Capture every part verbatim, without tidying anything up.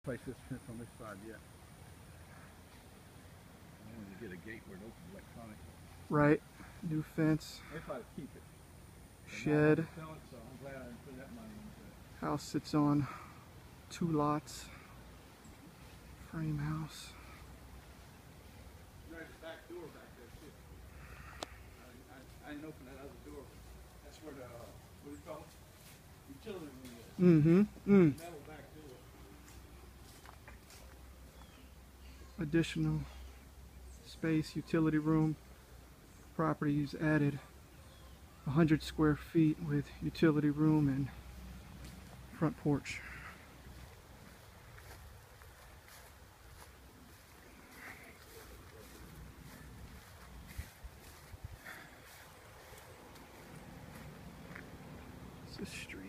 Place this fence on this side yet. I wanted to get a gate where it opens electronic. Right. New fence. They try to keep it. Shed. Sell it, so I'm glad I didn't put that money into it. House sits on two lots. Frame house. There's a back door back there too. I, I, I didn't open that other door. That's where the, uh, what do you call it? Utility room is. Mm-hmm. Mm. Metal back door. Additional space, utility room. Properties added one hundred square feet with utility room and front porch. It's a street.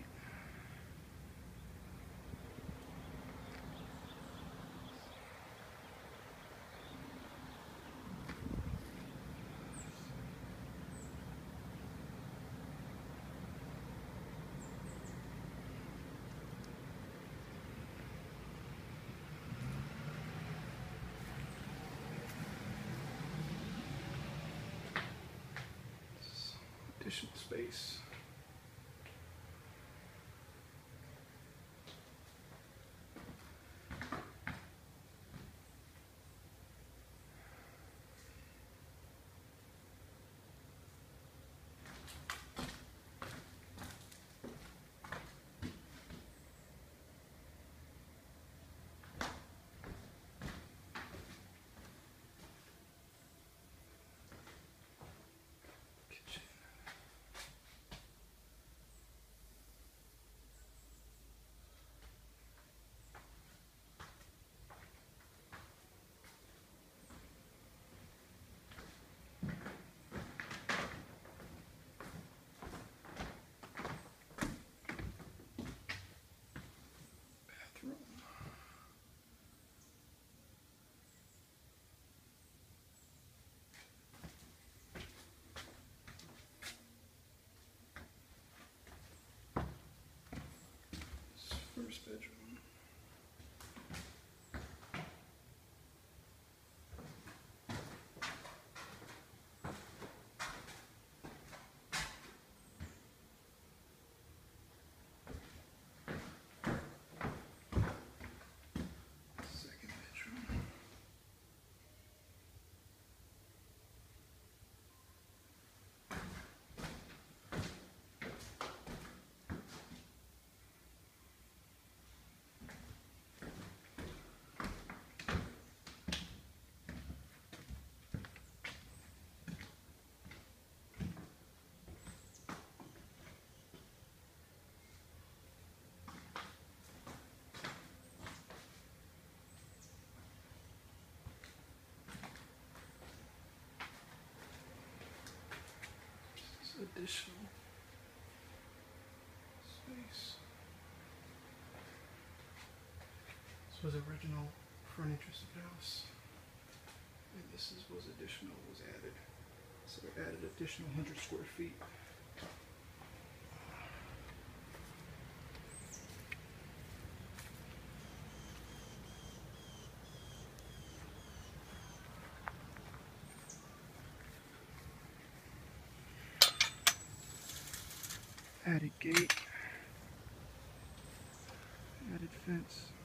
Additional space. Kitchen. Bathroom. First bedroom. Second bedroom. Additional space. This was original furniture house, and this is was additional was added. So they added additional one hundred square feet. Added gate, added fence.